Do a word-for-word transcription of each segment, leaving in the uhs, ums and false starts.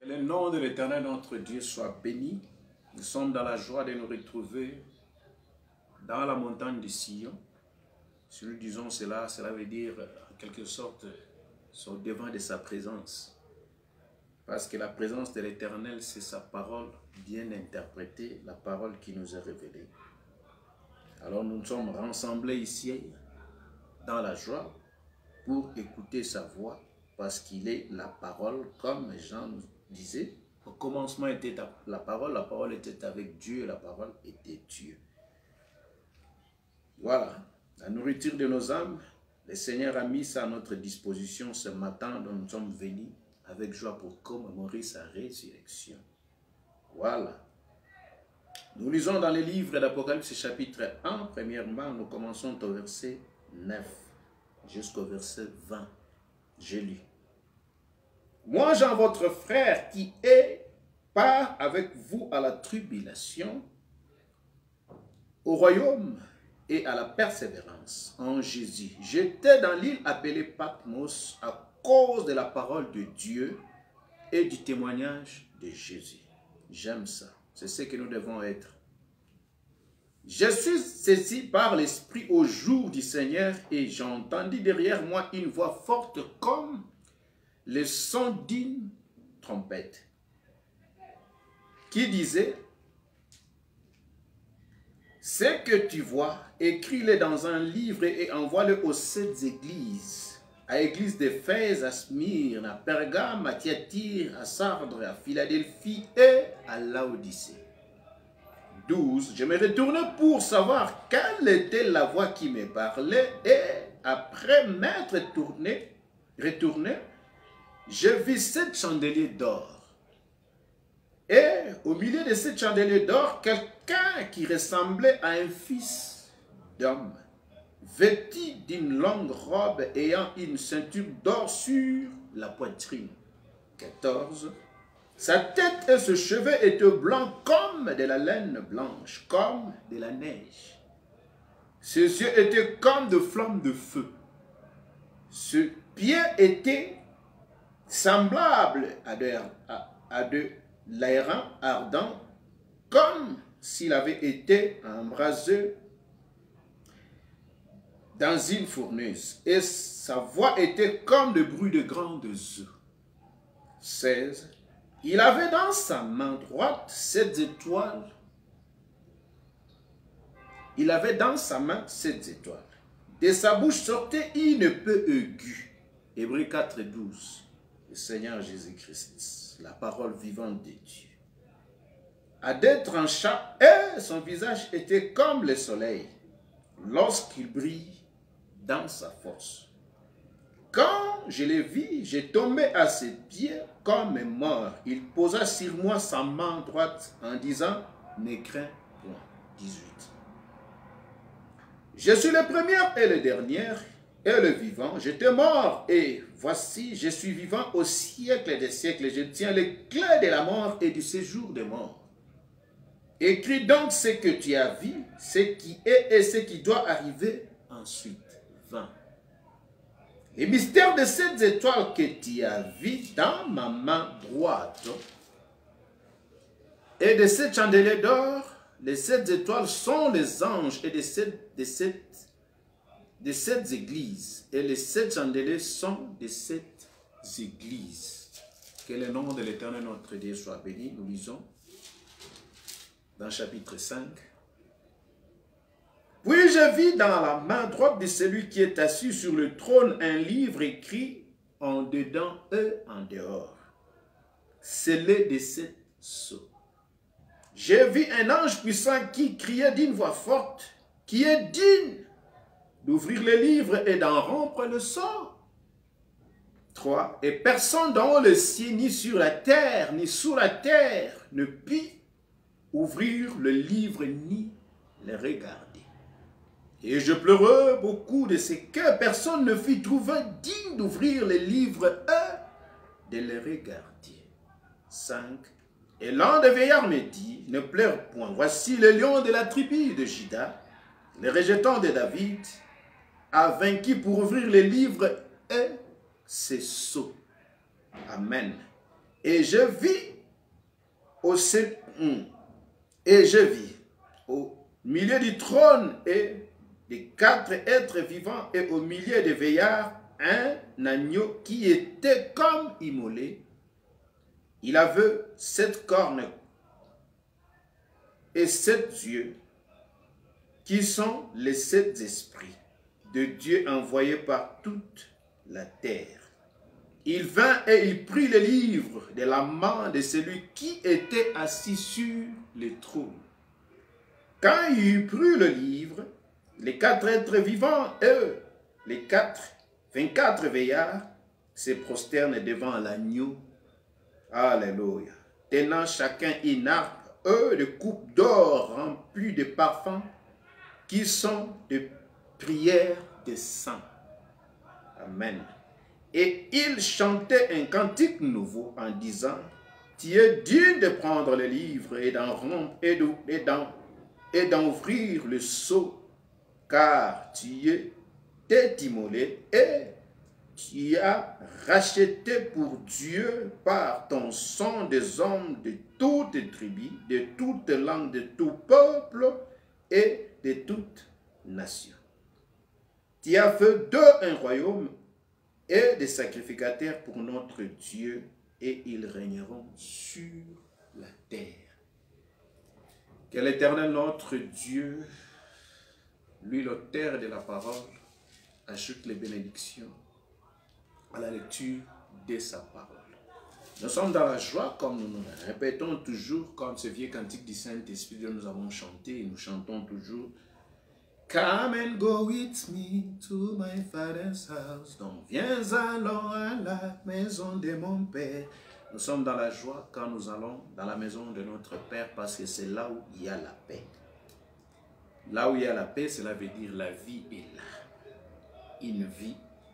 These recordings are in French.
Le nom de l'Éternel notre Dieu soit béni. Nous sommes dans la joie de nous retrouver dans la montagne de Sion. Si nous disons cela, cela veut dire en quelque sorte au devant de sa présence. Parce que la présence de l'Éternel, c'est sa parole bien interprétée, la parole qui nous est révélée. Alors nous sommes rassemblés ici dans la joie pour écouter sa voix, parce qu'il est la parole, comme Jean nous disait. Au commencement était la parole, la parole était avec Dieu, la parole était Dieu. Voilà, la nourriture de nos âmes, le Seigneur a mis ça à notre disposition ce matin, dont nous sommes venus avec joie pour commémorer sa résurrection. Voilà. Nous lisons dans le livre d'Apocalypse chapitre un, premièrement, nous commençons au verset neuf jusqu'au verset vingt. J'ai lu. Moi, Jean, votre frère, qui est part avec vous à la tribulation, au royaume et à la persévérance en Jésus. J'étais dans l'île appelée Patmos à cause de la parole de Dieu et du témoignage de Jésus. J'aime ça. C'est ce que nous devons être. Je suis saisi par l'Esprit au jour du Seigneur et j'ai entendu derrière moi une voix forte comme le son d'une trompette qui disait: ce que tu vois, écris-le dans un livre et envoie-le aux sept églises, à l'église d'Éphèse, à Smyrne, à Pergame, à Thyatire, à Sardes, à Philadelphie et à Laodicée. douze. Je me retournai pour savoir quelle était la voix qui me parlait et après m'être retourné, retourné, je vis sept chandeliers d'or. Et au milieu de sept chandeliers d'or, quelqu'un qui ressemblait à un fils d'homme, vêtu d'une longue robe ayant une ceinture d'or sur la poitrine. quatorze. Sa tête et ses cheveux étaient blancs comme de la laine blanche, comme de la neige. Ses yeux étaient comme de flammes de feu. Ses pieds étaient semblables à de, à, à de l'airain ardent, comme s'il avait été embrasé dans une fournaise. Et sa voix était comme le bruit de grandes eaux. seize. Il avait dans sa main droite sept étoiles. Il avait dans sa main sept étoiles. De sa bouche sortait une peu aiguë. Hébreux quatre, douze. Le Seigneur Jésus-Christ, la parole vivante de Dieu. À deux tranchants, et son visage était comme le soleil lorsqu'il brille dans sa force. Quand je l'ai vu, j'ai tombé à ses pieds comme mort. Il posa sur moi sa main droite en disant: ne crains point. dix-huit. Je suis le premier et le dernier et le vivant. J'étais mort et voici, je suis vivant au siècle des siècles. Je tiens les clés de la mort et du séjour des morts. Écris donc ce que tu as vu, ce qui est et ce qui doit arriver ensuite. vingt. Les mystères de cette étoile que tu as vu dans ma main droite et de sept chandeliers d'or, les sept étoiles sont les anges et de sept, de sept, de sept églises. Et les sept chandeliers sont de sept églises. Que le nom de l'Éternel notre Dieu soit béni. Nous lisons dans chapitre cinq. Puis je vis dans la main droite de celui qui est assis sur le trône un livre écrit en dedans et en dehors, scellé de sept sceaux. J'ai vu un ange puissant qui criait d'une voix forte, qui est digne d'ouvrir le livre et d'en rompre le sceau. trois. Et personne dans haut le ciel, ni sur la terre, ni sous la terre, ne put ouvrir le livre ni le regarder. Et je pleurais beaucoup de ce que personne ne fut trouvé digne d'ouvrir les livres et de les regarder. cinq. Et l'un des vieillards me dit: ne pleure point, voici le lion de la tribu de Juda, le rejetant de David, a vaincu pour ouvrir les livres et ses sceaux. Amen. Et je vis au et je vis au milieu du trône et des quatre êtres vivants et au milieu des veillards un agneau qui était comme immolé. Il avait sept cornes et sept yeux, qui sont les sept esprits de Dieu envoyés par toute la terre. Il vint et il prit le livre de la main de celui qui était assis sur le trône. Quand il prit le livre, les quatre êtres vivants, eux, les quatre, vingt-quatre veillards, se prosternent devant l'agneau. Alléluia. Tenant chacun une harpe, eux, de coupes d'or remplies de parfums, qui sont de prières des saints. Amen. Et il chantait un cantique nouveau en disant, tu es digne de prendre le livre et d'en rompre et d'en ouvrir le sceau, car tu es immolé et tu as racheté pour Dieu par ton sang des hommes de toutes tribus, de toutes langues, de tout peuple et de toutes nations. Tu as fait d'eux un royaume et des sacrificateurs pour notre Dieu, et ils régneront sur la terre. Que l'Éternel notre Dieu, lui l'auteur de la parole, ajoute les bénédictions à la lecture de sa parole. Nous sommes dans la joie, comme nous nous répétons toujours, comme ce vieux cantique du Saint-Esprit que nous avons chanté, et nous chantons toujours. Come and go with me to my father's house. Donc viens allons à la maison de mon Père. Nous sommes dans la joie quand nous allons dans la maison de notre Père, parce que c'est là où il y a la paix. Là où il y a la paix, cela veut dire la vie est là. Une vie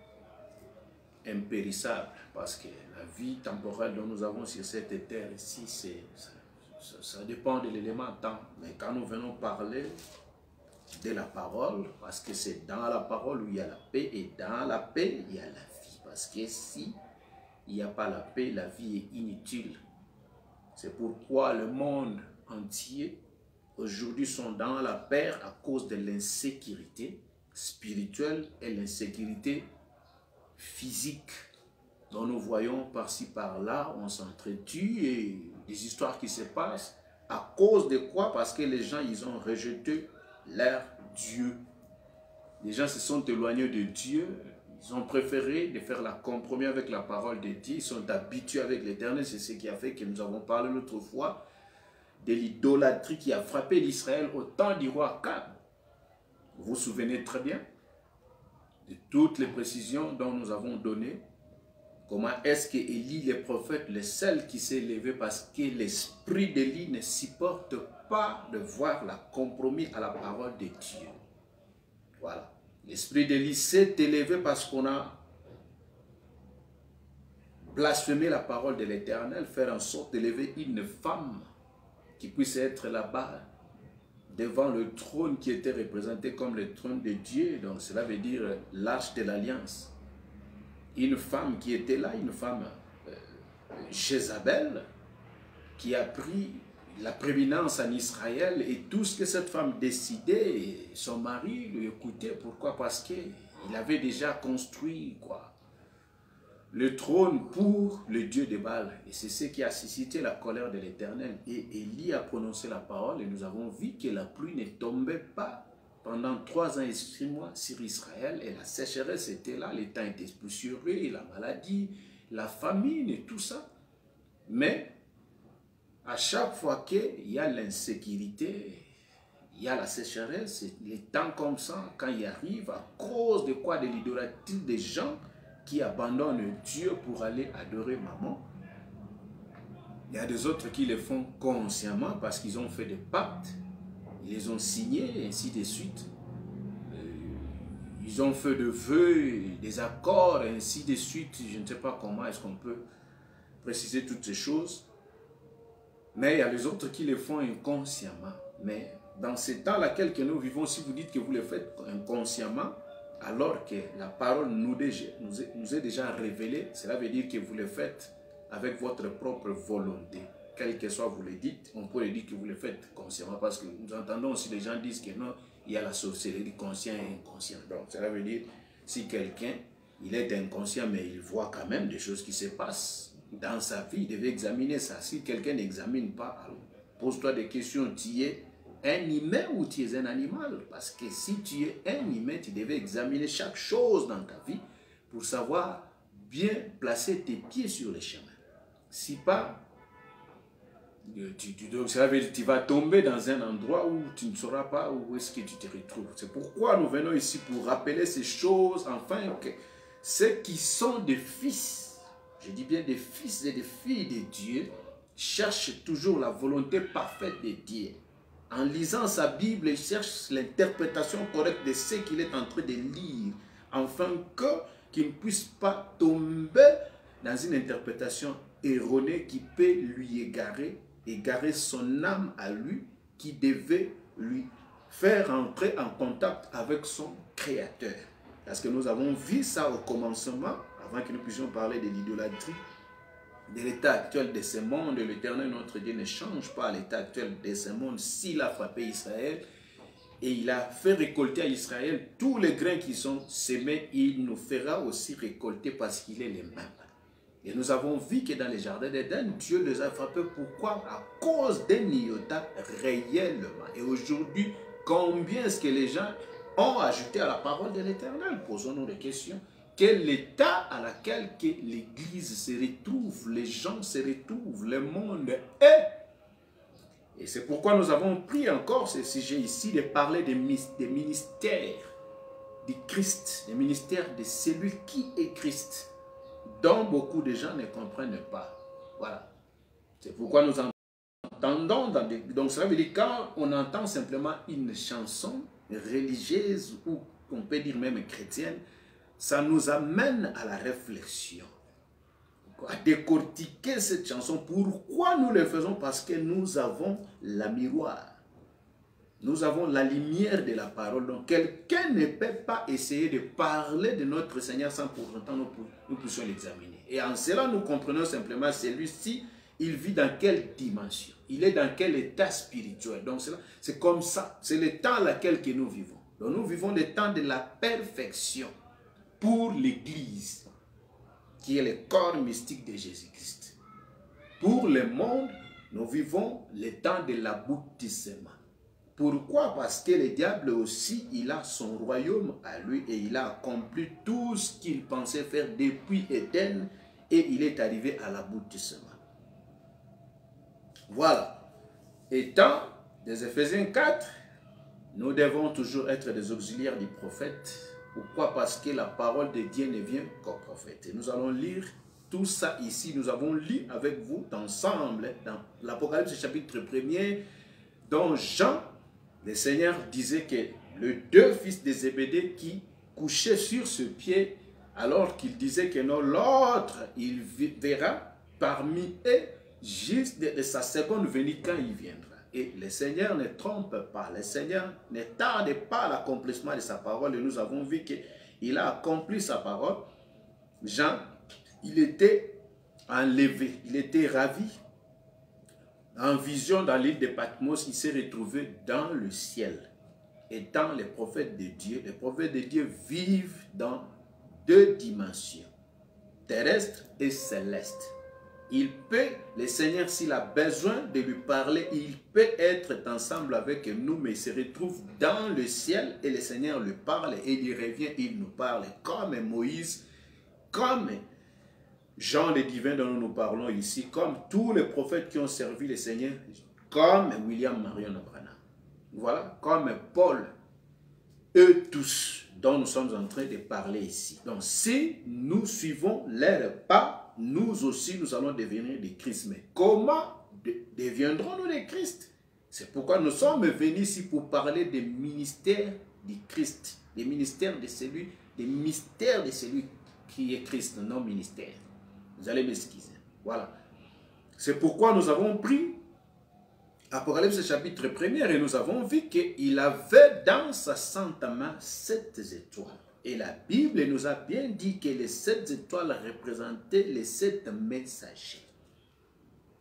impérissable, parce que la vie temporelle dont nous avons sur cette terre ici, c'est, ça, ça, ça dépend de l'élément temps. Mais quand nous venons parler de la parole, parce que c'est dans la parole où il y a la paix, et dans la paix, il y a la vie. Parce que si il n'y a pas la paix, la vie est inutile. C'est pourquoi le monde entier, aujourd'hui, sont dans la peur à cause de l'insécurité spirituelle et l'insécurité physique dont nous voyons par-ci par-là, on s'entretue et des histoires qui se passent. À cause de quoi? Parce que les gens, ils ont rejeté leur Dieu. Les gens se sont éloignés de Dieu. Ils ont préféré de faire la compromis avec la parole de Dieu. Ils sont habitués avec l'Éternel. C'est ce qui a fait que nous avons parlé l'autre fois de l'idolâtrie qui a frappé l'Israël au temps du roi Akab. Vous vous souvenez très bien de toutes les précisions dont nous avons données. Comment est-ce que Élie, le prophète, le seul qui s'est élevé parce que l'esprit d'Élie ne supporte pas de voir la compromis à la parole de Dieu. Voilà. L'esprit d'Élie s'est élevé parce qu'on a blasphémé la parole de l'Éternel, faire en sorte d'élever une femme qui puisse être là-bas devant le trône qui était représenté comme le trône de Dieu. Donc cela veut dire l'arche de l'alliance. Une femme qui était là, une femme euh, Jézabel, qui a pris la prééminence en Israël, et tout ce que cette femme décidait, et son mari lui écoutait. Pourquoi? Parce qu'il avait déjà construit quoi, le trône pour le Dieu de Baal. Et c'est ce qui a suscité la colère de l'Éternel. Et Élie a prononcé la parole, et nous avons vu que la pluie ne tombait pas pendant trois ans et six mois sur Israël, et la sécheresse était là, les temps étaient poussiéreux, la maladie, la famine et tout ça. Mais à chaque fois qu'il y a l'insécurité, il y a la sécheresse, les temps comme ça, quand il arrive, à cause de quoi? De l'idolâtrie des gens qui abandonnent Dieu pour aller adorer maman. Il y a des autres qui le font consciemment parce qu'ils ont fait des pactes. Ils les ont signés, et ainsi de suite. Euh, ils ont fait de vœux, des accords, et ainsi de suite. Je ne sais pas comment est-ce qu'on peut préciser toutes ces choses. Mais il y a les autres qui le font inconsciemment. Mais dans ces temps-là que nous vivons, si vous dites que vous le faites inconsciemment, alors que la parole nous, déjà, nous, est, nous est déjà révélée, cela veut dire que vous le faites avec votre propre volonté. Quel que soit vous le dites, on peut le dire que vous le faites consciemment, parce que nous entendons aussi les gens disent que non, il y a la sorcellerie conscient et inconscient. Donc cela veut dire, si quelqu'un, il est inconscient, mais il voit quand même des choses qui se passent dans sa vie, il devait examiner ça. Si quelqu'un n'examine pas, alors pose-toi des questions, tu es un humain ou tu es un animal? Parce que si tu es un humain, tu devais examiner chaque chose dans ta vie pour savoir bien placer tes pieds sur les chemins. Si pas, tu, tu, ça veut dire, tu vas tomber dans un endroit où tu ne sauras pas où est-ce que tu te retrouves. C'est pourquoi nous venons ici pour rappeler ces choses, afin que ceux qui sont des fils, je dis bien des fils et des filles de Dieu, cherchent toujours la volonté parfaite de Dieu. En lisant sa Bible, il cherche l'interprétation correcte de ce qu'il est en train de lire, afin que qu'il ne puisse pas tomber dans une interprétation erronée qui peut lui égarer, égarer son âme à lui, qui devait lui faire entrer en contact avec son Créateur. Parce que nous avons vu ça au commencement, avant que nous puissions parler de l'idolâtrie, de l'état actuel de ce monde. L'Éternel, notre Dieu, ne change pas l'état actuel de ce monde. S'il a frappé Israël et il a fait récolter à Israël tous les grains qui sont semés, il nous fera aussi récolter parce qu'il est les mêmes. Et nous avons vu que dans les jardins d'Éden, Dieu les a frappés. Pourquoi? À cause d'un iota réellement. Et aujourd'hui, combien est-ce que les gens ont ajouté à la parole de l'Éternel? Posons-nous des questions. Quel état à laquelle l'Église se retrouve, les gens se retrouvent, le monde est. Et c'est pourquoi nous avons pris encore ce sujet ici de parler des, des ministères du Christ, des ministères de celui qui est Christ, dont beaucoup de gens ne comprennent pas. Voilà. C'est pourquoi nous entendons, dans des, donc cela veut dire quand on entend simplement une chanson religieuse ou on peut dire même chrétienne, ça nous amène à la réflexion, à décortiquer cette chanson. Pourquoi nous le faisons? Parce que nous avons la miroir. Nous avons la lumière de la parole. Donc quelqu'un ne peut pas essayer de parler de notre Seigneur sans pour autant nous, nous puissions l'examiner. Et en cela, nous comprenons simplement celui-ci, il vit dans quelle dimension? Il est dans quel état spirituel? Donc c'est comme ça. C'est le temps dans lequel que nous vivons. Donc nous vivons le temps de la perfection pour l'Église, qui est le corps mystique de Jésus-Christ. Pour le monde, nous vivons le temps de l'aboutissement. Pourquoi? Parce que le diable aussi, il a son royaume à lui et il a accompli tout ce qu'il pensait faire depuis Éden et il est arrivé à l'aboutissement. Voilà. Étant des Éphésiens quatre, nous devons toujours être des auxiliaires du prophète. Pourquoi? Parce que la parole de Dieu ne vient qu'au prophète. Et nous allons lire tout ça ici. Nous avons lu avec vous ensemble dans l'Apocalypse chapitre premier, dont Jean, le Seigneur disait que les deux fils de Zébédée qui couchaient sur ce pied, alors qu'il disait que non, l'autre, il verra parmi eux juste de, de sa seconde venue quand il viendra. Et le Seigneur ne trompe pas, le Seigneur ne tarde pas à l'accomplissement de sa parole. Et nous avons vu qu'il a accompli sa parole. Jean, il était enlevé, il était ravi. En vision dans l'île de Patmos, il s'est retrouvé dans le ciel. Étant les prophètes de Dieu, les prophètes de Dieu vivent dans deux dimensions, terrestre et céleste. Il peut, le Seigneur, s'il a besoin de lui parler, il peut être ensemble avec nous, mais il se retrouve dans le ciel et le Seigneur lui parle et il revient, il nous parle comme Moïse, comme Jean le divin dont nous parlons ici, comme tous les prophètes qui ont servi le Seigneur, comme William Marion Branham. Voilà, comme Paul, eux tous dont nous sommes en train de parler ici. Donc si nous suivons leurs pas, nous aussi, nous allons devenir des Christ. Mais comment deviendrons-nous des Christ? C'est pourquoi nous sommes venus ici pour parler des ministères du Christ. Des ministères de celui, des mystères de celui qui est Christ, non ministère. Vous allez m'excuser. Voilà. C'est pourquoi nous avons pris Apocalypse chapitre premier et nous avons vu qu'il avait dans sa sainte main sept étoiles. Et la Bible nous a bien dit que les sept étoiles représentaient les sept messagers.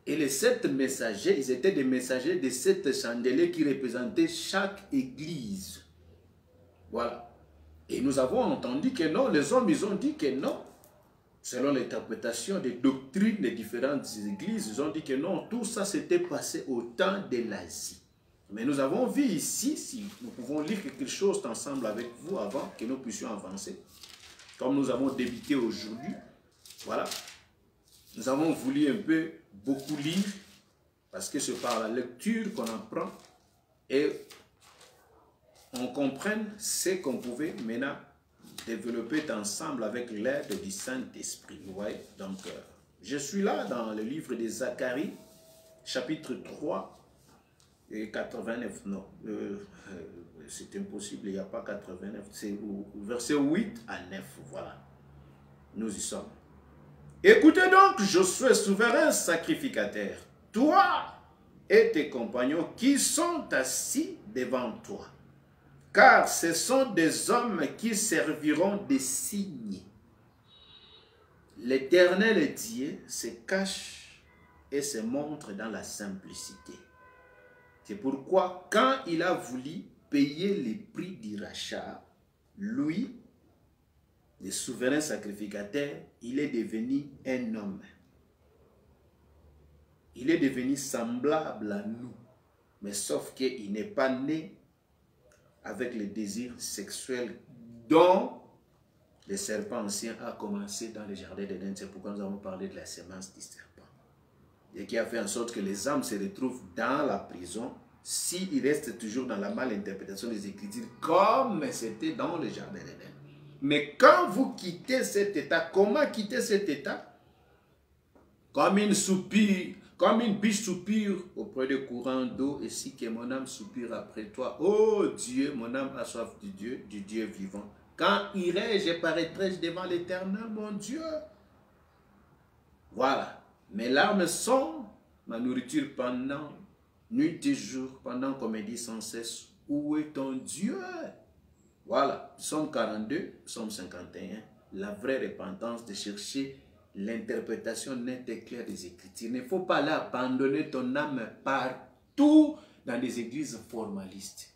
Et les sept messagers, ils étaient des messagers de sept chandeliers qui représentaient chaque église. Voilà. Et nous avons entendu que non, les hommes, ils ont dit que non. Selon l'interprétation des doctrines des différentes églises, ils ont dit que non, tout ça s'était passé au temps de l'Asie. Mais nous avons vu ici, si nous pouvons lire quelque chose ensemble avec vous avant que nous puissions avancer, comme nous avons débuté aujourd'hui, voilà. Nous avons voulu un peu beaucoup lire, parce que c'est par la lecture qu'on apprend et on comprenne ce qu'on pouvait maintenant développer ensemble avec l'aide du Saint-Esprit. Vous voyez? Donc, euh, je suis là dans le livre de Zacharie, chapitre trois et quatre-vingt-neuf. Non, euh, euh, c'est impossible, il n'y a pas quatre-vingt-neuf. C'est au verset huit à neuf. Voilà, nous y sommes. Écoutez donc, Josué, souverain sacrificateur, toi et tes compagnons qui sont assis devant toi, car ce sont des hommes qui serviront des signes. L'Éternel Dieu se cache et se montre dans la simplicité. C'est pourquoi, quand il a voulu payer les prix du rachat, lui, le souverain sacrificateur, il est devenu un homme. Il est devenu semblable à nous, mais sauf qu'il n'est pas né avec les désirs sexuels dont le serpent ancien a commencé dans le jardin d'Éden. C'est pourquoi nous avons parlé de la sémence du serpent. Et qui a fait en sorte que les âmes se retrouvent dans la prison s'ils restent toujours dans la malinterprétation des Écritures comme c'était dans le jardin d'Éden. Mais quand vous quittez cet état, comment quitter cet état? Comme une soupire, comme une biche soupire auprès des courants d'eau, et si que mon âme soupire après toi. Oh Dieu, mon âme a soif du Dieu, du Dieu vivant. Quand irai-je, paraîtrai-je devant l'Éternel, mon Dieu? Voilà. Mes larmes sont ma nourriture pendant nuit et jour, pendant qu'on me dit sans cesse, où est ton Dieu? Voilà, Psaume quarante-deux, Psaume cinquante et un, la vraie repentance de chercher l'interprétation nette et claire des Écritures. Il ne faut pas là abandonner ton âme partout dans des églises formalistes.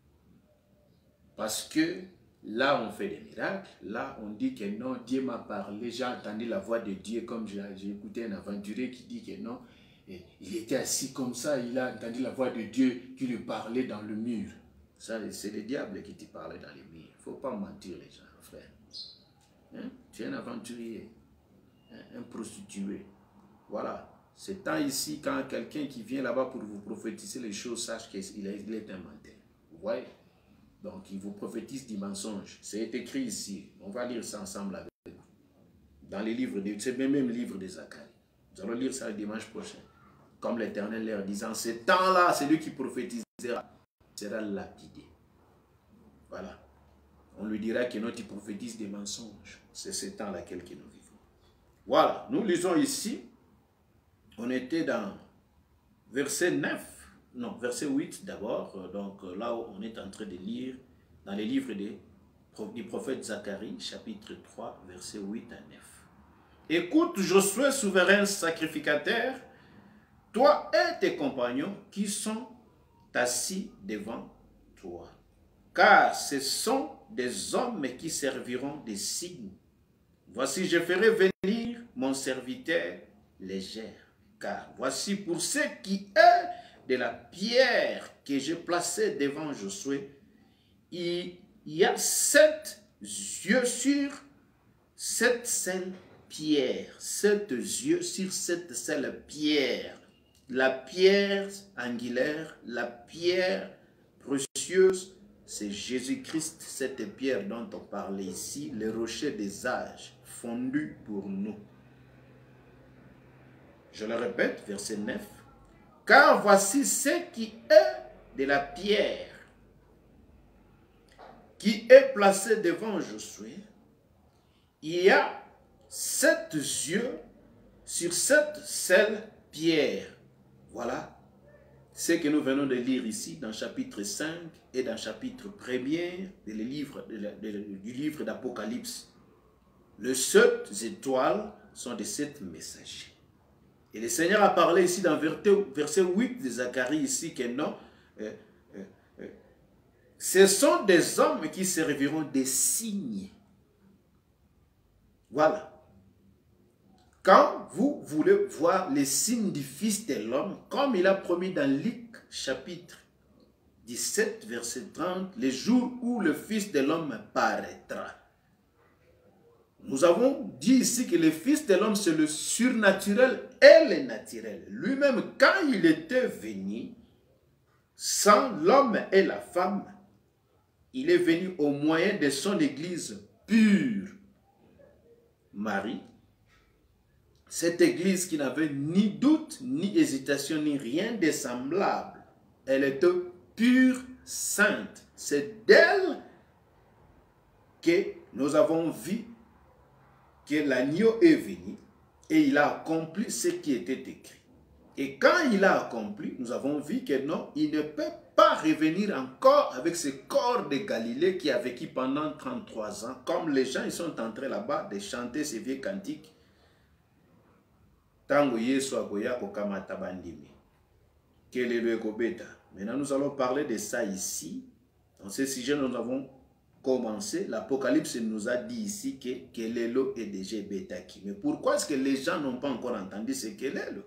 Parce que là, on fait des miracles. Là, on dit que non, Dieu m'a parlé. J'ai entendu la voix de Dieu comme j'ai écouté un aventurier qui dit que non. Et il était assis comme ça, il a entendu la voix de Dieu qui lui parlait dans le mur. Ça, c'est le diable qui te parlait dans les murs. Il ne faut pas mentir les gens, frère. Hein? Tu es un aventurier, un, un prostitué. Voilà. C'est tant ici, quand quelqu'un qui vient là-bas pour vous prophétiser les choses, sache qu'il est, il est un menteur. Vous voyez? Donc, il vous prophétise du mensonge. C'est écrit ici. On va lire ça ensemble avec vous. Dans les livres, c'est le même livre de Zacharie. Nous allons lire ça le dimanche prochain. Comme l'Éternel leur disant, ce temps-là, celui qui prophétisera sera lapidé. Voilà. On lui dira que notre prophétise des mensonges. C'est ce temps là que nous vivons. Voilà. Nous lisons ici. On était dans verset neuf. Non, verset huit d'abord. Donc là où on est en train de lire dans les livres de, du prophète Zacharie, chapitre trois, verset huit à neuf. Écoute, Josué, souverain sacrificateur, toi et tes compagnons qui sont assis devant toi. Car ce sont des hommes qui serviront des signes. Voici, je ferai venir mon serviteur légère. Car voici pour ce qui est de la pierre que j'ai placée devant Josué, il y a sept yeux sur cette seule pierre. Sept yeux sur cette seule pierre. La pierre angulaire, la pierre précieuse, c'est Jésus-Christ, cette pierre dont on parlait ici, le rocher des âges, fondu pour nous. Je le répète, verset neuf. Car voici ce qui est de la pierre qui est placée devant Josué. Il y a sept yeux sur cette seule pierre. Voilà ce que nous venons de lire ici dans chapitre cinq et dans chapitre premier du livre, du livre d'Apocalypse. Les sept étoiles sont des sept messagers. Et le Seigneur a parlé ici dans verset huit de Zacharie ici que non, euh, euh, euh, ce sont des hommes qui serviront des signes. Voilà. Quand vous voulez voir les signes du Fils de l'homme, comme il a promis dans Luc chapitre dix-sept, verset trente, les jours où le Fils de l'homme paraîtra. Nous avons dit ici que le Fils de l'homme, c'est le surnaturel et le naturel. Lui-même, quand il était venu, sans l'homme et la femme, il est venu au moyen de son Église pure. Marie, cette Église qui n'avait ni doute, ni hésitation, ni rien de semblable. Elle était pure, sainte. C'est d'elle que nous avons vu que l'agneau est venu et il a accompli ce qui était écrit. Et quand il a accompli, nous avons vu que non, il ne peut pas revenir encore avec ce corps de Galilée qui a vécu pendant trente-trois ans, comme les gens ils sont entrés là-bas de chanter ces vieux cantiques. Tango Yesu agoya kokamata bandimi. Kelelo ekobeta. Maintenant, nous allons parler de ça ici. Dans ce sujet, nous avons commencé. L'Apocalypse nous a dit ici que Kelelo est déjà betaki. Mais pourquoi est-ce que les gens n'ont pas encore entendu ce Kelelo?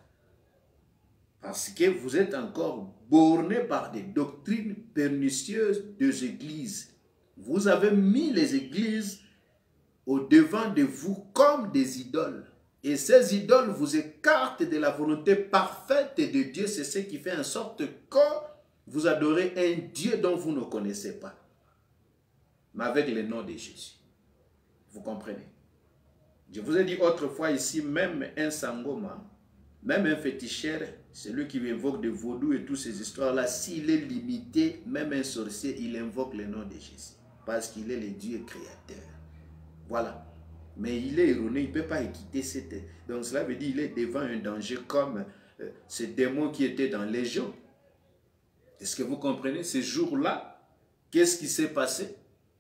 Parce que vous êtes encore bornés par des doctrines pernicieuses des églises. Vous avez mis les églises au devant de vous comme des idoles. Et ces idoles vous écartent de la volonté parfaite de Dieu. C'est ce qui fait en sorte que vous adorez un Dieu dont vous ne connaissez pas. Mais avec le nom de Jésus. Vous comprenez? Je vous ai dit autrefois ici, même un sangoma, même un féticheur, celui qui invoque des vaudous et toutes ces histoires-là, s'il est limité, même un sorcier, il invoque le nom de Jésus. Parce qu'il est le Dieu créateur. Voilà. Mais il est erroné, il ne peut pas quitter cette... Donc cela veut dire qu'il est devant un danger comme euh, ces démons qui étaient dans Légion. Est-ce que vous comprenez? Ces jours-là, qu'est-ce qui s'est passé?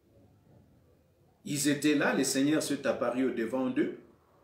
Ils étaient là, le Seigneur s'est apparu au devant d'eux.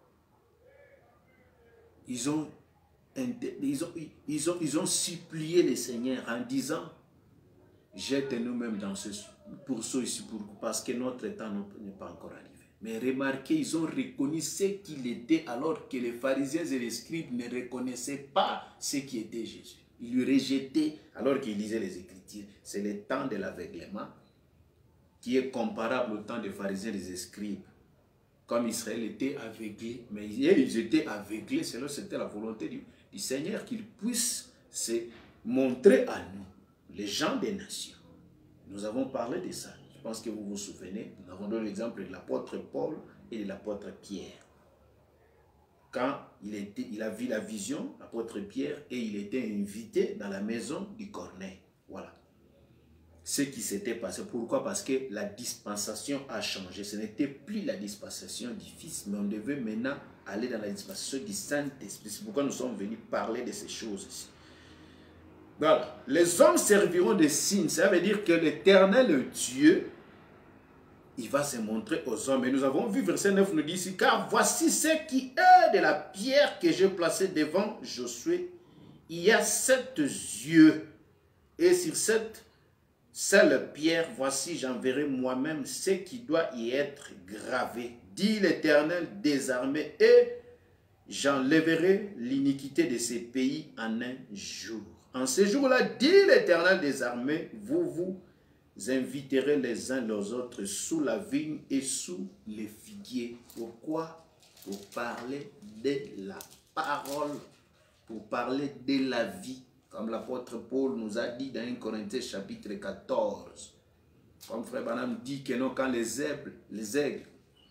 Ils ont, ils, ont, ils, ont, ils ont supplié le Seigneur en disant, jette-nous même dans ce pourceau ici pour, parce que notre temps n'est pas encore arrivé. Mais remarquez, ils ont reconnu ce qu'il était alors que les pharisiens et les scribes ne reconnaissaient pas ce qui était Jésus. Ils lui rejetaient alors qu'ils lisaient les Écritures. C'est le temps de l'aveuglement qui est comparable au temps des pharisiens et des scribes. Comme Israël était aveuglé, mais ils étaient aveuglés, selon c'était la volonté du, du Seigneur qu'il puisse se montrer à nous, les gens des nations. Nous avons parlé de ça. Je pense que vous vous souvenez, nous avons donné l'exemple de l'apôtre Paul et de l'apôtre Pierre. Quand il, était, il a vu la vision, l'apôtre Pierre, et il était invité dans la maison du Corneille. Voilà. Ce qui s'était passé. Pourquoi? Parce que la dispensation a changé. Ce n'était plus la dispensation du Fils, mais on devait maintenant aller dans la dispensation du Saint-Esprit. C'est pourquoi nous sommes venus parler de ces choses ici. Voilà. Les hommes serviront des signes. Ça veut dire que l'Éternel Dieu, il va se montrer aux hommes. Et nous avons vu, verset neuf nous dit ici, car voici ce qui est de la pierre que j'ai placée devant Josué. Il y a sept yeux. Et sur cette seule pierre, voici, j'enverrai moi-même ce qui doit y être gravé. Dit l'Éternel des armées, et j'enlèverai l'iniquité de ces pays en un jour. En ce jour-là, dit l'Éternel des armées, vous vous inviterez les uns les autres sous la vigne et sous les figuiers. Pourquoi? Pour parler de la parole, pour parler de la vie. Comme l'apôtre Paul nous a dit dans un Corinthiens chapitre quatorze. Comme frère Branham dit que non, quand les aigles, les aigles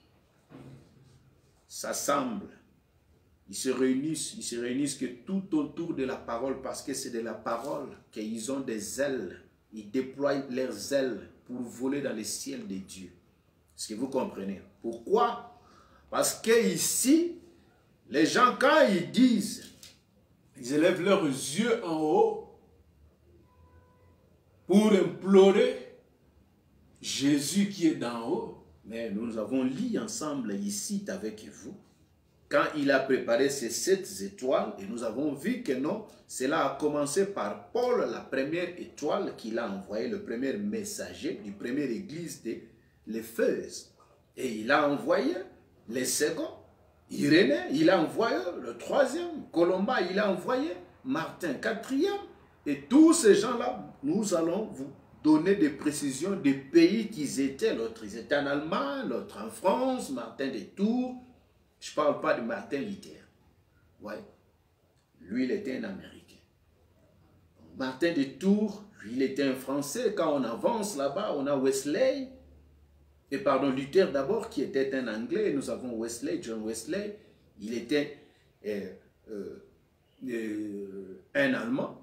s'assemblent, ils se réunissent, ils se réunissent que tout autour de la parole, parce que c'est de la parole qu'ils ont des ailes. Ils déploient leurs ailes pour voler dans les ciels de Dieu. Est-ce que vous comprenez? Pourquoi? Parce que ici, les gens, quand ils disent, ils élèvent leurs yeux en haut pour implorer Jésus qui est d'en haut. Mais nous avons lu ensemble ici avec vous quand il a préparé ces sept étoiles, et nous avons vu que non, cela a commencé par Paul, la première étoile qu'il a envoyée, le premier messager du première église de l'Éphèse. Et il a envoyé les seconds, Irénée, il a envoyé le troisième, Colomba, il a envoyé Martin, quatrième. Et tous ces gens-là, nous allons vous donner des précisions des pays qu'ils étaient. L'autre, ils étaient en Allemagne, l'autre en France, Martin de Tours. Je ne parle pas de Martin Luther. Ouais. Lui, il était un Américain. Martin de Tours, lui, il était un Français. Quand on avance là-bas, on a Wesley. Et pardon, Luther d'abord, qui était un Anglais. Nous avons Wesley, John Wesley. Il était euh, euh, euh, un Allemand.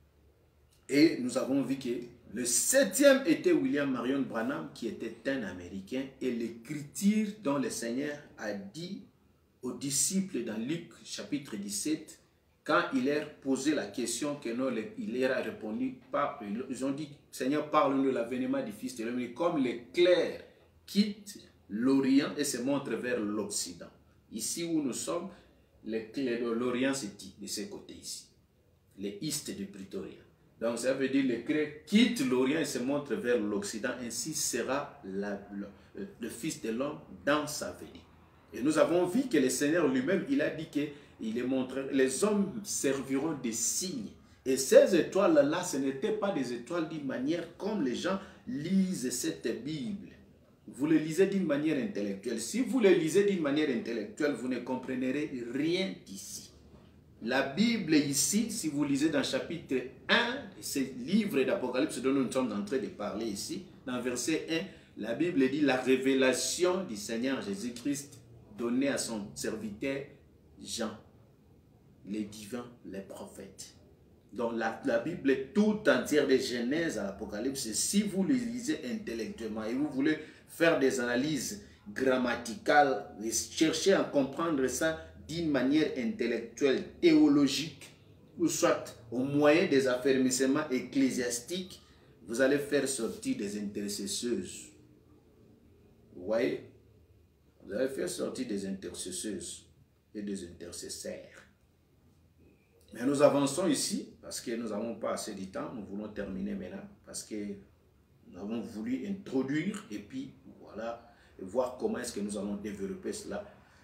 Et nous avons vu que le septième était William Marion Branham, qui était un Américain. Et l'écriture dont le Seigneur a dit aux disciples dans Luc chapitre dix-sept, quand il leur posé la question que non, il leur a répondu, pas, ils ont dit, Seigneur, parle-nous de l'avènement du Fils de l'homme, comme l'éclair quitte l'Orient et se montre vers l'Occident. Ici où nous sommes, l'Orient c'est de ce côté ici, les East de Pretoria. Donc ça veut dire l'éclair quitte l'Orient et se montre vers l'Occident, ainsi sera la, le, le Fils de l'homme dans sa venue. Et nous avons vu que le Seigneur lui-même, il a dit que il est montré, les hommes serviront des signes. Et ces étoiles-là, ce n'étaient pas des étoiles d'une manière comme les gens lisent cette Bible. Vous le lisez d'une manière intellectuelle. Si vous le lisez d'une manière intellectuelle, vous ne comprendrez rien d'ici. La Bible ici, si vous lisez dans chapitre un de ce livre d'Apocalypse dont nous sommes en train de parler ici, dans verset un, la Bible dit la révélation du Seigneur Jésus-Christ donné à son serviteur Jean, les divins, les prophètes. Donc la, la Bible est tout entière de Genèse à l'Apocalypse. Si vous le lisez intellectuellement et vous voulez faire des analyses grammaticales et chercher à comprendre ça d'une manière intellectuelle, théologique, ou soit au moyen des affermissements ecclésiastiques, vous allez faire sortir des intercesseuses. Vous voyez? Vous allez faire sortir des intercesseuses et des intercesseurs. Mais nous avançons ici, parce que nous n'avons pas assez de temps, nous voulons terminer maintenant, parce que nous avons voulu introduire, et puis voilà, et voir comment est-ce que nous allons développer cela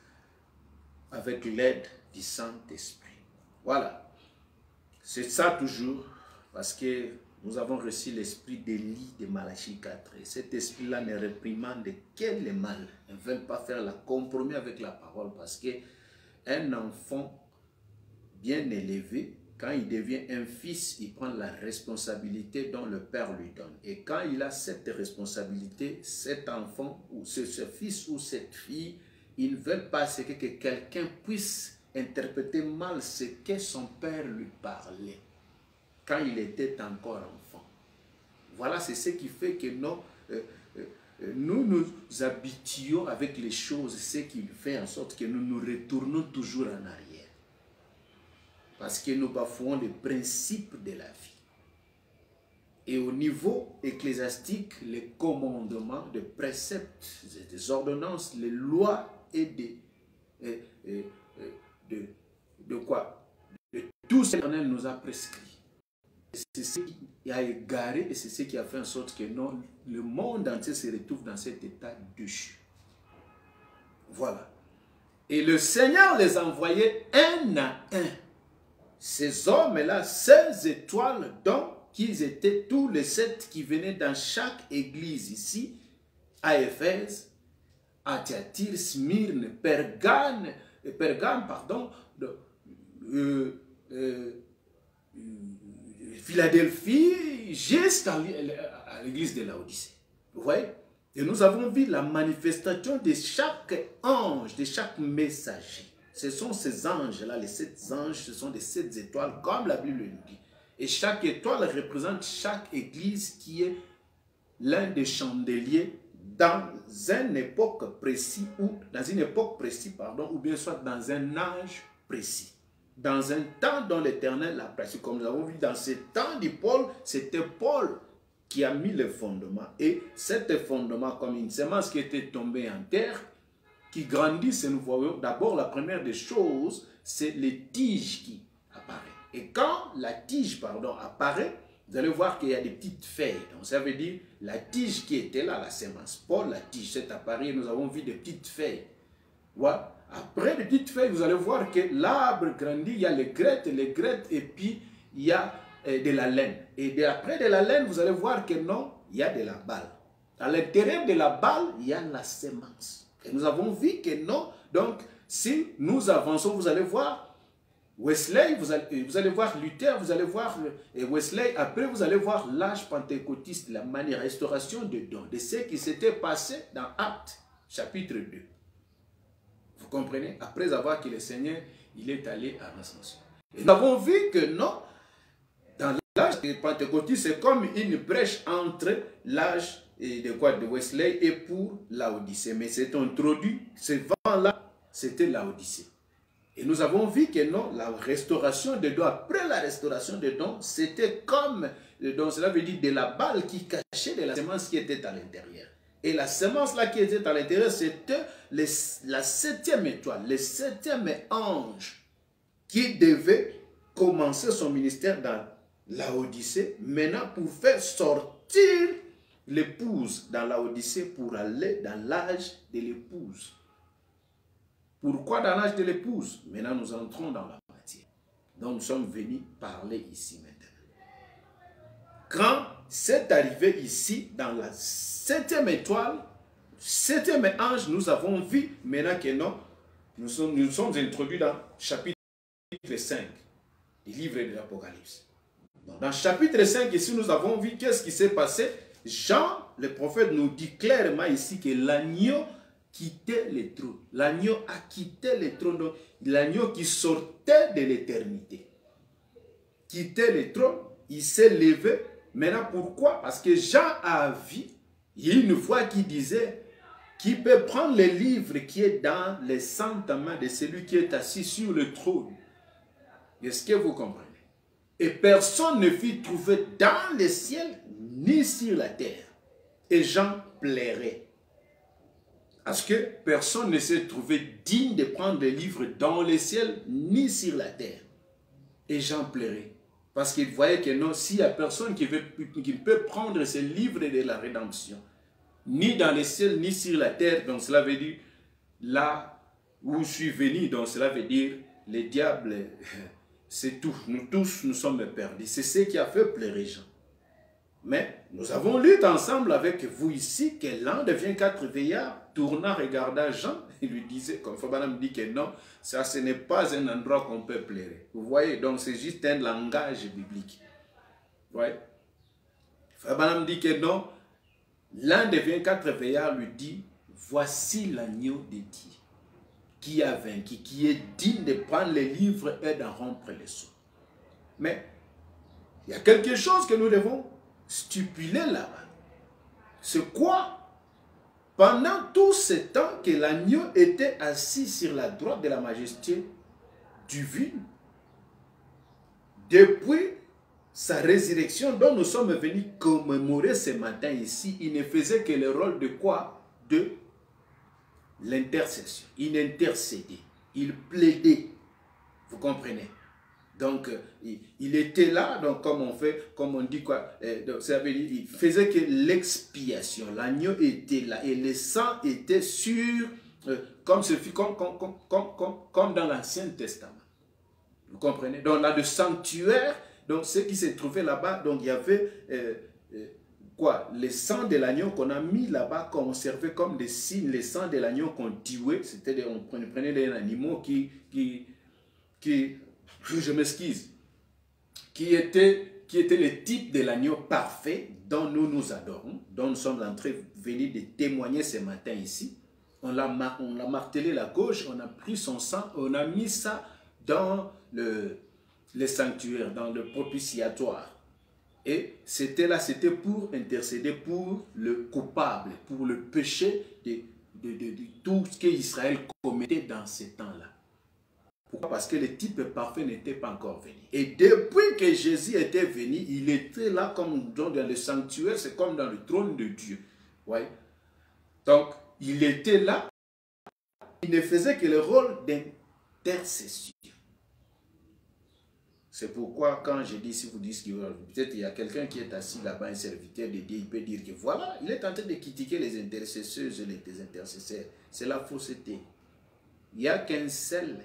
avec l'aide du Saint-Esprit. Voilà, c'est ça toujours, parce que nous avons reçu l'esprit d'Élie de Malachie quatre, et cet esprit-là ne réprimande quel mal, ils ne veulent pas faire la compromis avec la parole, parce qu'un enfant bien élevé, quand il devient un fils, il prend la responsabilité dont le père lui donne. Et quand il a cette responsabilité, cet enfant, ou ce, ce fils ou cette fille, ils ne veulent pas que, que quelqu'un puisse interpréter mal ce que son père lui parlait quand il était encore enfant. Voilà, c'est ce qui fait que nous, euh, euh, nous nous habitions avec les choses, ce qui fait en sorte que nous nous retournons toujours en arrière. Parce que nous bafouons les principes de la vie. Et au niveau ecclésiastique, les commandements, des préceptes, des ordonnances, les lois et des, et, et, et de, de quoi? De tout ce que l'Éternel nous a prescrit. C'est ce qui a égaré et c'est ce qui a fait en sorte que non, le monde entier se retrouve dans cet état déchu. Voilà. Et le Seigneur les envoyait un à un. Ces hommes-là, ces étoiles, dont qu'ils étaient tous les sept qui venaient dans chaque église ici, à Éphèse, à Thyatire, Smyrne, Pergame, Pergame, pardon, de, euh, euh, Philadelphie, jusqu'à l'église de Laodicée. Vous voyez? Et nous avons vu la manifestation de chaque ange, de chaque messager. Ce sont ces anges-là, les sept anges, ce sont des sept étoiles, comme la Bible le dit. Et chaque étoile représente chaque église qui est l'un des chandeliers dans une époque précise, ou dans une époque précise, pardon, ou bien soit dans un âge précis. Dans un temps dont l'Éternel l'a précis. Comme nous avons vu dans ce temps de Paul, c'était Paul qui a mis le fondement. Et cet fondement, comme une semence qui était tombée en terre, qui grandissent, et nous voyons d'abord la première des choses, c'est les tiges qui apparaissent. Et quand la tige, pardon, apparaît, vous allez voir qu'il y a des petites feuilles. Donc ça veut dire la tige qui était là, la sémence. Paul, la tige, c'est apparu, nous avons vu des petites feuilles. Voilà. Après les petites feuilles, vous allez voir que l'arbre grandit, il y a les graines, les graines, et puis il y a euh, de la laine. Et après de la laine, vous allez voir que non, il y a de la balle. À l'intérieur de la balle, il y a la sémence. Et nous avons vu que non. Donc, si nous avançons, vous allez voir Wesley, vous allez, vous allez voir Luther, vous allez voir Wesley, après vous allez voir l'âge pentecôtiste, la manière, restauration de dons, de ce qui s'était passé dans Actes, chapitre deux. Vous comprenez? Après avoir que le Seigneur, il est allé à l'ascension. Et nous avons vu que non, dans l'âge pentecôtiste, c'est comme une brèche entre l'âge de quoi, de Wesley et pour Laodicée. Mais c'est introduit, ce vent-là, c'était Laodicée. Et nous avons vu que non, la restauration des dons, après la restauration des dons, c'était comme, donc cela veut dire de la balle qui cachait de la semence qui était à l'intérieur. Et la semence là qui était à l'intérieur, c'était la septième étoile, le septième ange qui devait commencer son ministère dans Laodicée, maintenant pour faire sortir l'épouse dans Laodicée pour aller dans l'âge de l'épouse. Pourquoi dans l'âge de l'épouse? Maintenant, nous entrons dans la matière. Donc, nous sommes venus parler ici maintenant. Quand c'est arrivé ici, dans la septième étoile, septième ange, nous avons vu, maintenant que non, nous sommes, nous sommes introduits dans chapitre cinq du livre de l'Apocalypse. Dans chapitre cinq, ici, nous avons vu qu'est-ce qui s'est passé. Jean, le prophète, nous dit clairement ici que l'agneau quittait le trône. L'agneau a quitté le trône. Donc, l'agneau qui sortait de l'éternité. Quittait le trône, il s'est levé. Maintenant, pourquoi? Parce que Jean a vu, il y a une voix qui disait, qui peut prendre le livre qui est dans les saintes mains de celui qui est assis sur le trône. Est-ce que vous comprenez? Et personne ne fut trouvé dans le ciel, ni sur la terre. Et Jean plairait. Parce que personne ne s'est trouvé digne de prendre le livre dans le ciel, ni sur la terre. Et Jean plairait. Parce qu'il voyait que non, s'il n'y a personne qui, veut, qui peut prendre ce livre de la rédemption, ni dans le ciel, ni sur la terre, donc cela veut dire, là où je suis venu, donc cela veut dire, le diable, c'est tout. Nous tous, nous sommes perdus. C'est ce qui a fait pleurer Jean. Mais nous avons lu ensemble avec vous ici que l'un des vingt-quatre veillards tourna, regarda Jean et lui disait, comme Fabanam dit que non, ça ce n'est pas un endroit qu'on peut pleurer. Vous voyez, donc c'est juste un langage biblique. Vous voyez? Fabanam dit que non, l'un des vingt-quatre veillards lui dit, voici l'agneau de Dieu qui a vaincu, qui est digne de prendre les livres et d'en rompre les sceaux. Mais il y a quelque chose que nous devons stipuler là-bas. C'est quoi? Pendant tout ce temps que l'agneau était assis sur la droite de la majesté divine, depuis sa résurrection dont nous sommes venus commémorer ce matin ici, il ne faisait que le rôle de quoi? De l'intercession. Il intercédait, il plaidait. Vous comprenez? Donc, il, il était là, donc comme on fait, comme on dit quoi, euh, donc, ça veut dire, il faisait que l'expiation. L'agneau était là et le sang était sur, euh, comme, comme, comme, comme, comme, comme dans l'Ancien Testament. Vous comprenez? Donc là, le sanctuaire, donc ce qui se trouvait là-bas, donc il y avait euh, euh, quoi? Le sang de l'agneau qu'on a mis là-bas, qu'on servait comme des signes, le sang de l'agneau qu'on tuait, c'était, on prenait des animaux qui, qui, qui je m'excuse, qui était, qui était le type de l'agneau parfait dont nous nous adorons, dont nous sommes en train de venir de témoigner ce matin ici. On l'a martelé la gauche, on a pris son sang, on a mis ça dans le, le sanctuaire, dans le propitiatoire. Et c'était là, c'était pour intercéder pour le coupable, pour le péché de, de, de, de tout ce qu'Israël commettait dans ces temps-là. Pourquoi? Parce que le type parfait n'était pas encore venu. Et depuis que Jésus était venu, il était là comme dans le sanctuaire, c'est comme dans le trône de Dieu. Ouais. Donc, il était là il ne faisait que le rôle d'intercession. C'est pourquoi quand je dis, si vous dites que peut-être il y a quelqu'un qui est assis là-bas, un serviteur de Dieu, il peut dire que voilà, il est en train de critiquer les intercesseuses et les intercesseurs. C'est la fausseté. Il n'y a qu'un seul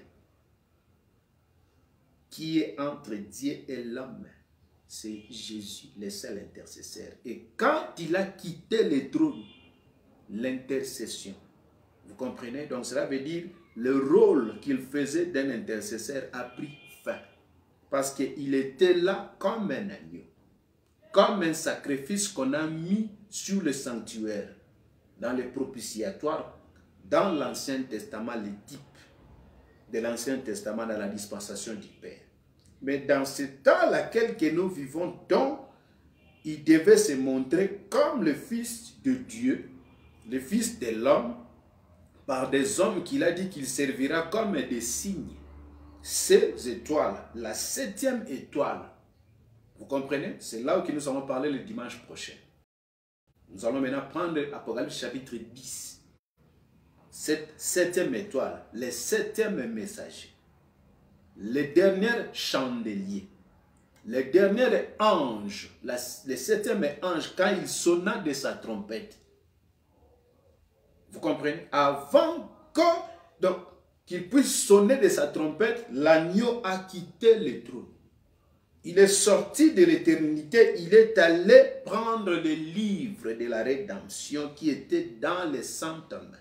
qui est entre Dieu et l'homme. C'est Jésus, le seul intercesseur. Et quand il a quitté le trône, l'intercession, vous comprenez? Donc cela veut dire le rôle qu'il faisait d'un intercesseur a pris fin. Parce qu'il était là comme un agneau, comme un sacrifice qu'on a mis sur le sanctuaire, dans le propitiatoire, dans l'Ancien Testament, les types de l'Ancien Testament dans la dispensation du Père. Mais dans ce temps laquelle que nous vivons, donc, il devait se montrer comme le Fils de Dieu, le Fils de l'homme, par des hommes qu'il a dit qu'il servira comme des signes. Ces étoiles, la septième étoile, vous comprenez? C'est là où nous allons parler le dimanche prochain. Nous allons maintenant prendre Apocalypse chapitre dix. Cette septième étoile, les septième messager, le dernier chandelier, le dernier ange, la, le septième ange, quand il sonna de sa trompette. Vous comprenez? Avant que, donc, qu'il puisse sonner de sa trompette, l'agneau a quitté le trône. Il est sorti de l'éternité, il est allé prendre le livre de la rédemption qui était dans les saintes mains.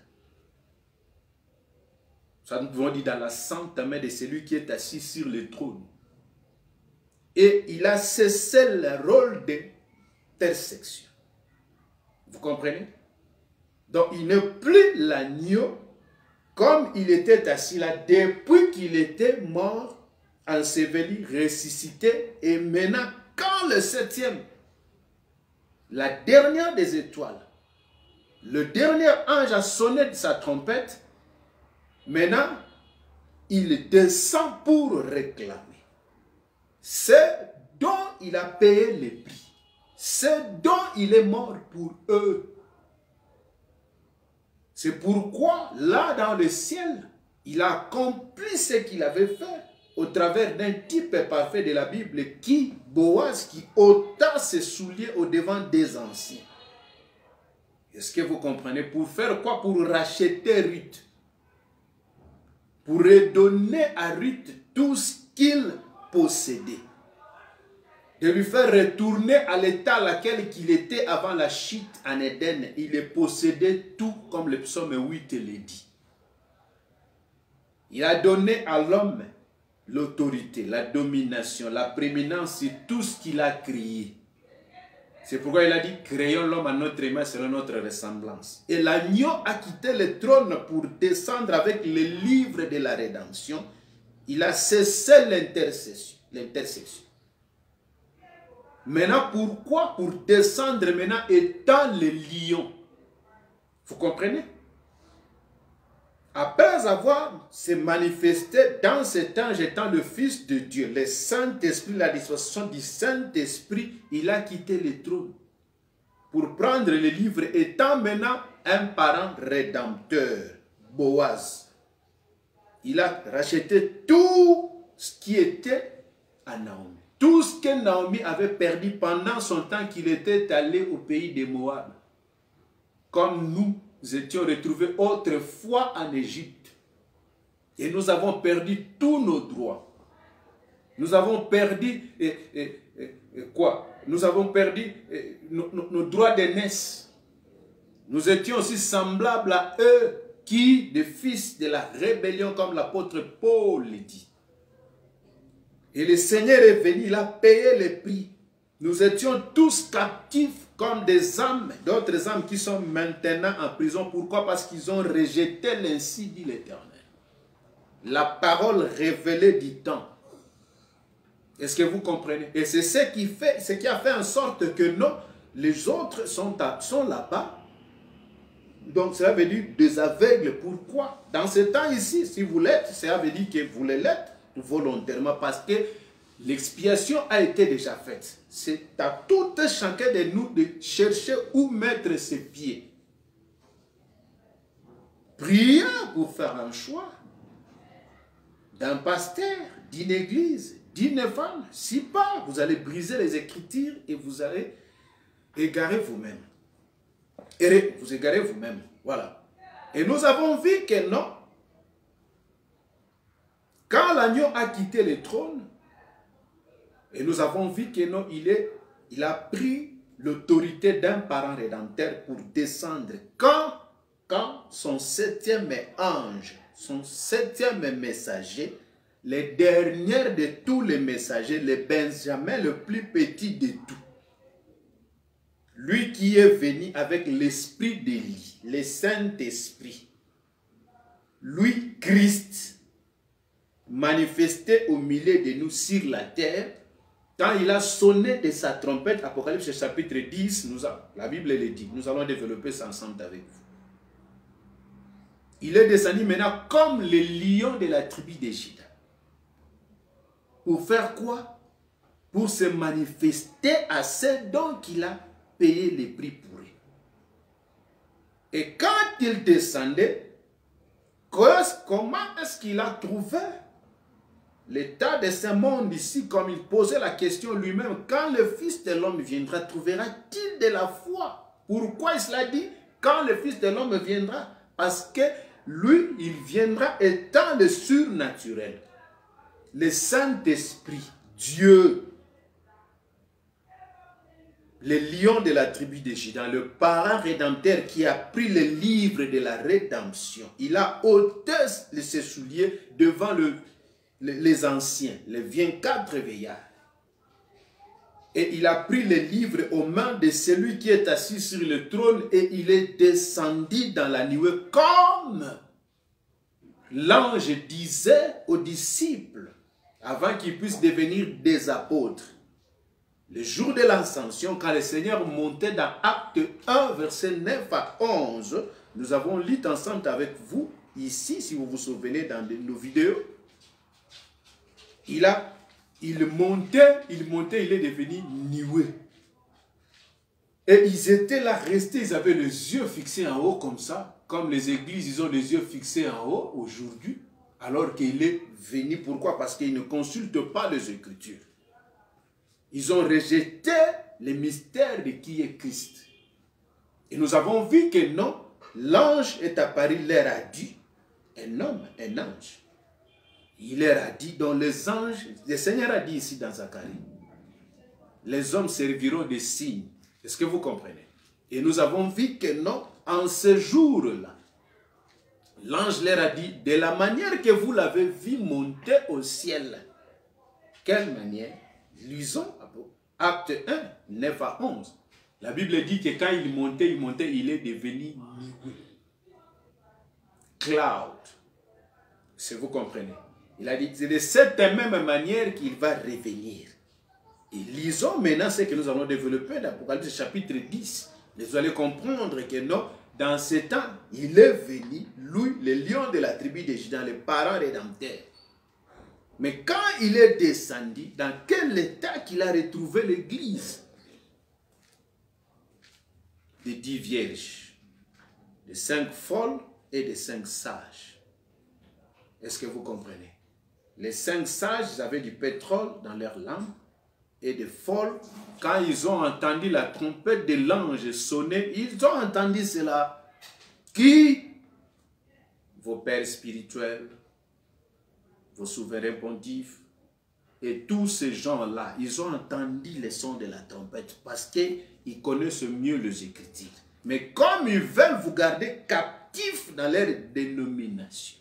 Ça nous pouvons dire dans la sainte main de celui qui est assis sur le trône. Et il a cessé le rôle d'intersection. Vous comprenez? Donc il n'est plus l'agneau comme il était assis là depuis qu'il était mort, enseveli, ressuscité. Et maintenant, quand le septième, la dernière des étoiles, le dernier ange a sonné de sa trompette, maintenant, il descend pour réclamer. C'est dont il a payé le prix. C'est dont il est mort pour eux. C'est pourquoi, là dans le ciel, il a accompli ce qu'il avait fait au travers d'un type parfait de la Bible qui, Boaz, qui ôta ses souliers au devant des anciens. Est-ce que vous comprenez? Pour faire quoi? Pour racheter Ruth. Pour redonner à Ruth tout ce qu'il possédait. De lui faire retourner à l'état à laquelle il était avant la chute en Éden. Il possédait tout comme le psaume huit le dit. Il a donné à l'homme l'autorité, la domination, la prééminence sur tout ce qu'il a créé. C'est pourquoi il a dit, créons l'homme à notre image selon notre ressemblance. Et l'agneau a quitté le trône pour descendre avec le livre de la rédemption. Il a cessé l'intercession. l'intersection. Maintenant, pourquoi? Pour descendre maintenant étant le lion. Vous comprenez? Après avoir se manifesté dans cet ange étant le Fils de Dieu, le Saint-Esprit, la dispensation du Saint-Esprit, il a quitté le trône pour prendre le livre étant maintenant un parent rédempteur, Boaz. Il a racheté tout ce qui était à Naomi. Tout ce que Naomi avait perdu pendant son temps qu'il était allé au pays de Moab. Comme nous étions retrouvés autrefois en Égypte. Et nous avons perdu tous nos droits. Nous avons perdu et, et, et, et quoi? Nous avons perdu et, nos, nos, nos droits d'aînesse. Nous étions aussi semblables à eux qui, des fils de la rébellion, comme l'apôtre Paul le dit. Et le Seigneur est venu, il a payé le prix. Nous étions tous captifs comme des âmes, d'autres âmes qui sont maintenant en prison. Pourquoi? Parce qu'ils ont rejeté l'ainsi dit l'Éternel. La parole révélée du temps. Est-ce que vous comprenez? Et c'est ce qui fait, ce qui a fait en sorte que non, les autres sont, sont là-bas. Donc cela veut dire des aveugles. Pourquoi? Dans ce temps ici, si vous l'êtes, cela veut dire que vous l'êtes volontairement parce que l'expiation a été déjà faite. C'est à tout un chacun de nous de chercher où mettre ses pieds. priant pour faire un choix d'un pasteur, d'une église, d'une femme. Si pas, vous allez briser les Écritures et vous allez égarer vous-même. Et vous égarez vous-même. Voilà. Et nous avons vu que non. Quand l'agneau a quitté le trône, et nous avons vu que non, il, est, il a pris l'autorité d'un parent rédempteur pour descendre. Quand, quand son septième ange, son septième messager, les derniers de tous les messagers, le Benjamin, le plus petit de tout, lui qui est venu avec l'esprit d'Élie, le Saint-Esprit, lui, Christ, manifesté au milieu de nous sur la terre, quand il a sonné de sa trompette, Apocalypse chapitre dix, nous a, la Bible le dit, nous allons développer ça ensemble avec vous. Il est descendu maintenant comme le lion de la tribu de Juda. Pour faire quoi? Pour se manifester à ceux dont il a payé les prix pour eux. Et quand il descendait, comment est-ce qu'il a trouvé l'état de ce monde ici, comme il posait la question lui-même, quand le Fils de l'homme viendra, trouvera-t-il de la foi? Pourquoi il l'a dit? Quand le Fils de l'homme viendra, parce que lui, il viendra étant le surnaturel, le Saint-Esprit, Dieu, le lion de la tribu de Juda, le parent rédempteur qui a pris le livre de la rédemption. Il a ôté ses souliers devant le les anciens, les vingt-quatre veillards. Et il a pris le livre aux mains de celui qui est assis sur le trône et il est descendu dans la nuée comme l'ange disait aux disciples avant qu'ils puissent devenir des apôtres. Le jour de l'ascension, quand le Seigneur montait dans Acte un, versets neuf à onze, nous avons lu ensemble avec vous, ici, si vous vous souvenez dans nos vidéos, Il, a, il montait, il montait, il est devenu nuée. Et ils étaient là, restés, ils avaient les yeux fixés en haut comme ça, comme les églises, ils ont les yeux fixés en haut aujourd'hui, alors qu'il est venu. Pourquoi? Parce qu'ils ne consultent pas les Écritures. Ils ont rejeté le mystère de qui est Christ. Et nous avons vu que non, l'ange est apparu, leur a dit, un homme, un ange. Il leur a dit, dont les anges, le Seigneur a dit ici dans Zacharie, les hommes serviront des signes. Est-ce que vous comprenez? Et nous avons vu que non, en ce jour-là, l'ange leur a dit, de la manière que vous l'avez vu monter au ciel. Quelle manière? Lisons Acte un, neuf à onze. La Bible dit que quand il montait, il montait, il est devenu nuée. Cloud. Si vous comprenez. Il a dit, c'est de cette même manière qu'il va revenir. Et lisons maintenant ce que nous allons développer dans l'Apocalypse chapitre dix. Vous allez comprendre que non, dans ce temps, il est venu, lui, le lion de la tribu de Juda, le parent rédempteur. Mais quand il est descendu, dans quel état qu'il a retrouvé l'église? De dix vierges, de cinq folles et de cinq sages. Est-ce que vous comprenez? Les cinq sages avaient du pétrole dans leurs lampes et des folles. Quand ils ont entendu la trompette de l'ange sonner, ils ont entendu cela. Qui? Vos pères spirituels, vos souverains pontifes et tous ces gens-là, ils ont entendu les sons de la trompette parce qu'ils connaissent mieux les Écritures. Mais comme ils veulent vous garder captifs dans leur dénomination,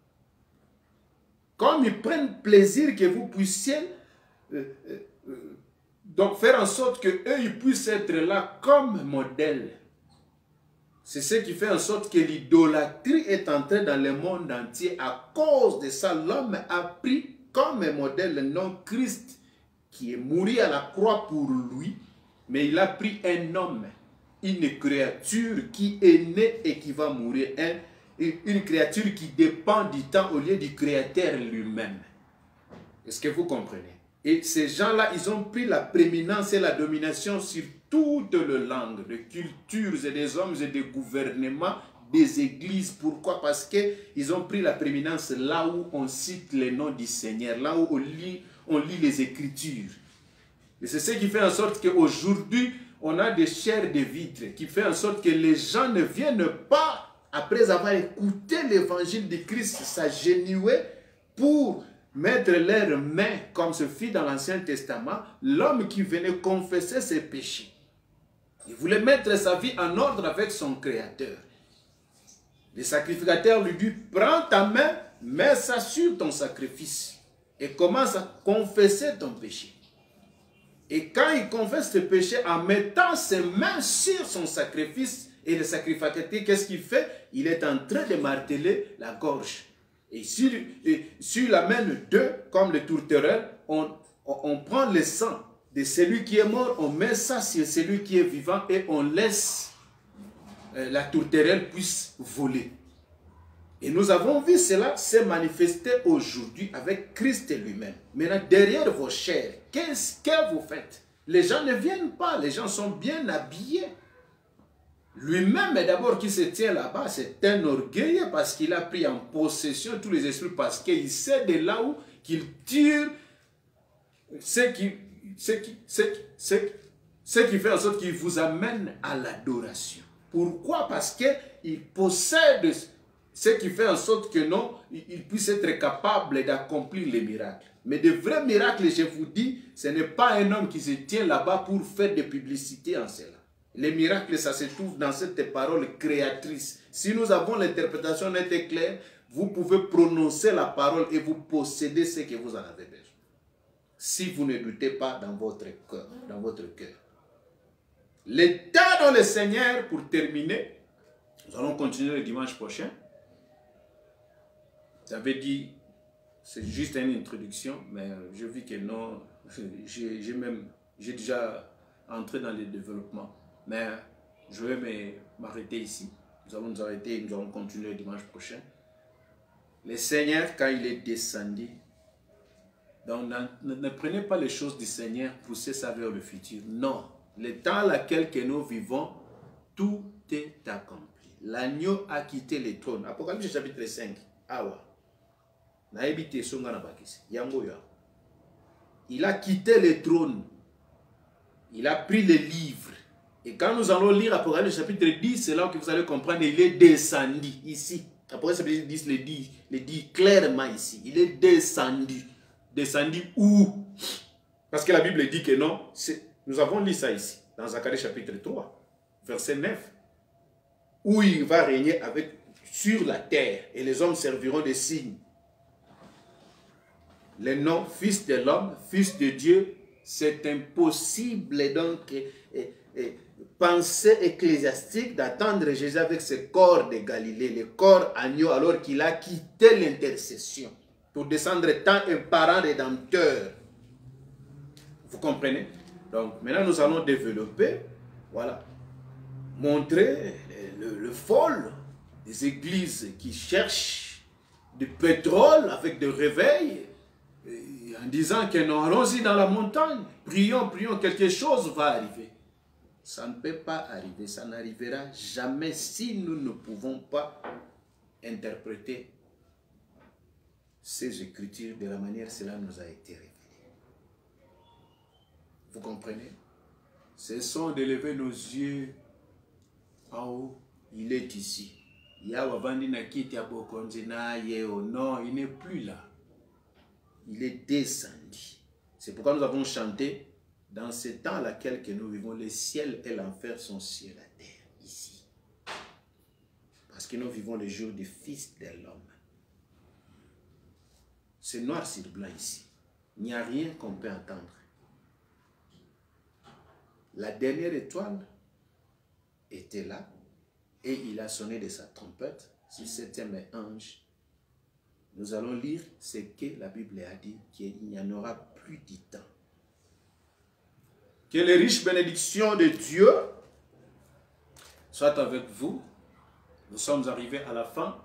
comme ils prennent plaisir que vous puissiez euh, euh, euh, donc faire en sorte que eux ils puissent être là comme modèle. C'est ce qui fait en sorte que l'idolâtrie est entrée dans le monde entier. À cause de ça, l'homme a pris comme modèle le nom Christ, qui est mort à la croix pour lui, mais il a pris un homme, une créature qui est née et qui va mourir, un une créature qui dépend du temps au lieu du Créateur lui-même. Est-ce que vous comprenez? Et ces gens-là, ils ont pris la prééminence et la domination sur toutes les langues, de cultures et des hommes et des gouvernements des églises. Pourquoi? Parce qu'ils ont pris la prééminence là où on cite les noms du Seigneur, là où on lit, on lit les Écritures. Et c'est ce qui fait en sorte qu'aujourd'hui, on a des chairs de vitre, qui fait en sorte que les gens ne viennent pas, après avoir écouté l'évangile de Christ, s'agenouiller pour mettre leurs mains, comme ce fit dans l'Ancien Testament, l'homme qui venait confesser ses péchés. Il voulait mettre sa vie en ordre avec son Créateur. Le sacrificateur lui dit, prends ta main, mets ça sur ton sacrifice et commence à confesser ton péché. Et quand il confesse ses péchés en mettant ses mains sur son sacrifice, et le sacrificateur, qu'est-ce qu'il fait? Il est en train de marteler la gorge. Et sur, et sur la main de deux, comme le tourterelle, on, on, on prend le sang de celui qui est mort, on met ça sur celui qui est vivant et on laisse euh, la tourterelle puisse voler. Et nous avons vu cela se manifester aujourd'hui avec Christ lui-même. Maintenant, derrière vos chairs, qu'est-ce que vous faites? Les gens ne viennent pas, les gens sont bien habillés. Lui-même, d'abord, qui se tient là-bas, c'est un orgueilleux parce qu'il a pris en possession tous les esprits, parce qu'il sait de là où qu'il tire ce qui, ce qui, ce qui, ce qui, ce qui fait en sorte qu'il vous amène à l'adoration. Pourquoi? Parce qu'il possède ce qui fait en sorte que non, il puisse être capable d'accomplir les miracles. Mais de vrais miracles, je vous dis, ce n'est pas un homme qui se tient là-bas pour faire de publicité en cela. Les miracles, ça se trouve dans cette parole créatrice. Si nous avons l'interprétation nette et claire, vous pouvez prononcer la parole et vous possédez ce que vous en avez besoin. Si vous ne doutez pas dans votre cœur, dans votre cœur. L'état dans le Seigneur, pour terminer, nous allons continuer le dimanche prochain. J'avais dit, c'est juste une introduction, mais je vis que non, j'ai même, j'ai déjà entré dans le développement. Mais je vais m'arrêter ici. Nous allons nous arrêter et nous allons continuer le dimanche prochain. Le Seigneur, quand il est descendu, donc ne, ne prenez pas les choses du Seigneur, poussez ça vers le futur. Non, le temps dans lequel que nous vivons, tout est accompli. L'agneau a quitté le trône. Apocalypse chapitre cinq. Awa. Il a quitté le trône. Il a pris les livres. Et quand nous allons lire Apocalypse chapitre dix, c'est là que vous allez comprendre, il est descendu ici. Apocalypse chapitre dix le dit, le dit clairement ici. Il est descendu. Descendu où? Parce que la Bible dit que non. Nous avons lu ça ici, dans Zacharie chapitre trois, verset neuf. Où il va régner avec, sur la terre et les hommes serviront de signes. Le nom fils de l'homme, fils de Dieu, c'est impossible donc. Et, et, et, pensée ecclésiastique d'attendre Jésus avec ce corps de Galilée, le corps agneau, alors qu'il a quitté l'intercession pour descendre tant un parent rédempteur. Vous comprenez? Donc maintenant nous allons développer, voilà, montrer le, le, le fol des églises qui cherchent du pétrole avec des réveils en disant que non, allons-y dans la montagne, prions, prions, quelque chose va arriver. Ça ne peut pas arriver, ça n'arrivera jamais si nous ne pouvons pas interpréter ces Écritures de la manière cela nous a été révélé. Vous comprenez? Cessons d'élever nos yeux en haut, il est ici. Non, il n'est plus là. Il est descendu. C'est pourquoi nous avons chanté. Dans ce temps laquelle que nous vivons, le ciel et l'enfer sont sur la terre, ici. Parce que nous vivons le jour du Fils de l'homme. C'est noir sur blanc ici. Il n'y a rien qu'on peut entendre. La dernière étoile était là et il a sonné de sa trompette sur le septième ange. Nous allons lire ce que la Bible a dit, qu'il n'y en aura plus de temps. Que les riches bénédictions de Dieu soient avec vous. Nous sommes arrivés à la fin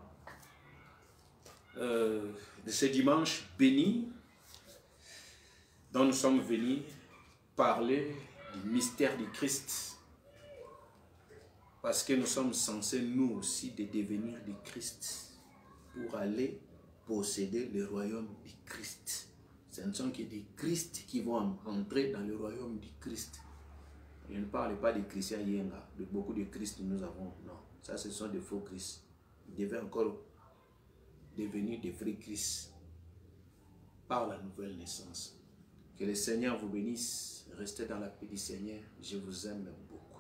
euh, de ce dimanche béni dont nous sommes venus parler du mystère du Christ. Parce que nous sommes censés, nous aussi, de devenir des Christ pour aller posséder le royaume du Christ. Ce ne sont que des Christ qui vont entrer dans le royaume du Christ. Je ne parle pas des chrétiens Yenga, de beaucoup de Christ que nous avons. Non, ça ce sont des faux Christ. Ils devaient encore devenir des vrais Christ par la nouvelle naissance. Que le Seigneur vous bénisse. Restez dans la paix du Seigneur. Je vous aime beaucoup.